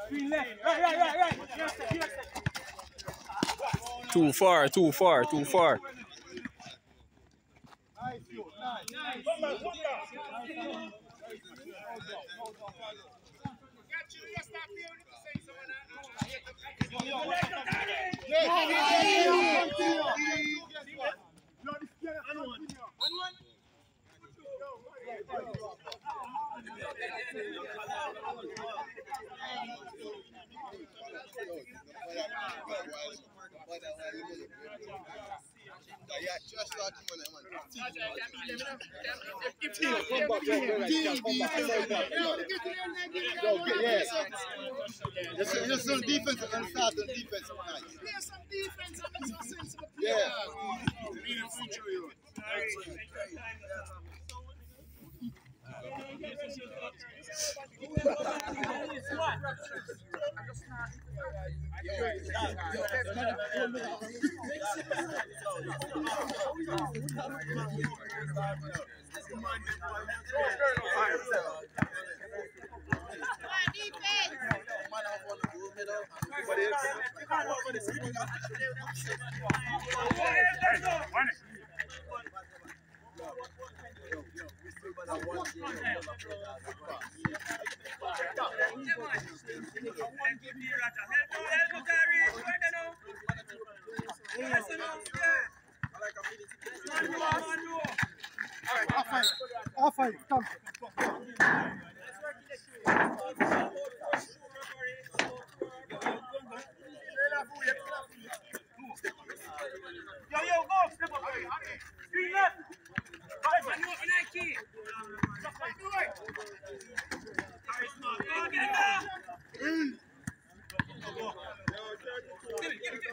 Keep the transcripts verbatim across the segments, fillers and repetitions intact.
Too far, too far, too far. Just some defense and start the defense. Play some defense and some sensible play. Yeah. Off five, come. Yo, yo, go! Step up, green left! Five, man, you open that key! Just like do it! Go, get it now! Get it, get it, get it!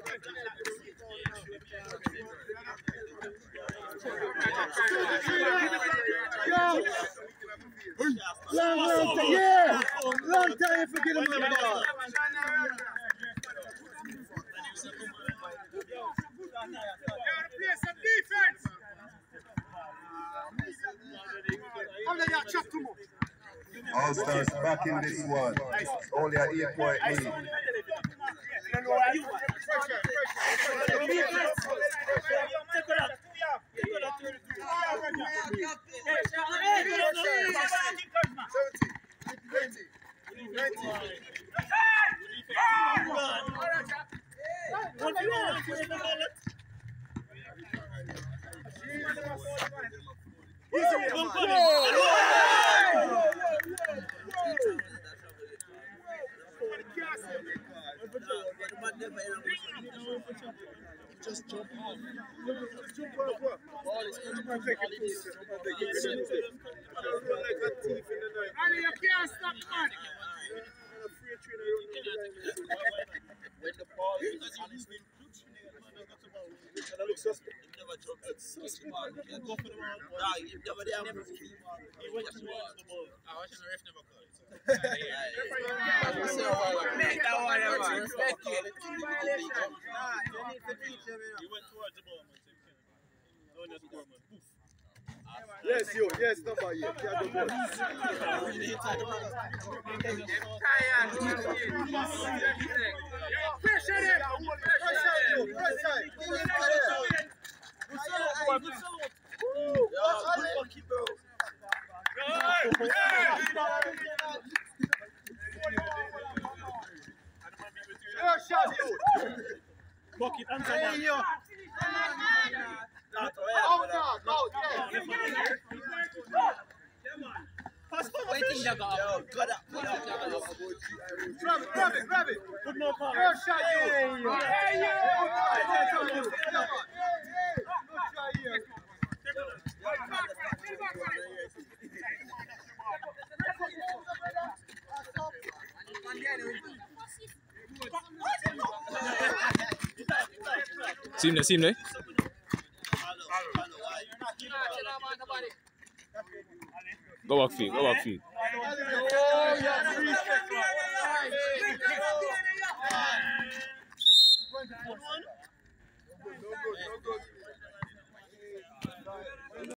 Long, long time, yeah! Long time for getting on the ball. Play some defense! All stars back in this one. Only an eight point lead. Just jump off. Just jump off what? Ball is going to take it. Ali, you can't stop the man. When the ball is on his feet, and I look suspect. he never dropped it. Suspect. He go for the ball. Nah, he never there. He went towards the ball. I watch the ref never call it. Make that one, man. Respect it. He went towards the ball, man. Don't just score, man. Poof. Yes, yo, yes, number eight. Yeah, the ball. Pressure it! Pressure, yo, pressure. Give him pressure. Good salute, boy, good salute. Woo! Lucky, bro. Your shot, yo. Bucket, answer Hey, that. yo. Out, out, out, yeah. Waiting, Jaga. Yo, good up, good up, Jaga. Grab it, grab it, grab it. Good no call. Your shot, yo. Hey, yo. Hey, yo. Good try here. See him there, see him there. Go back field, go back field. Oh, yeah,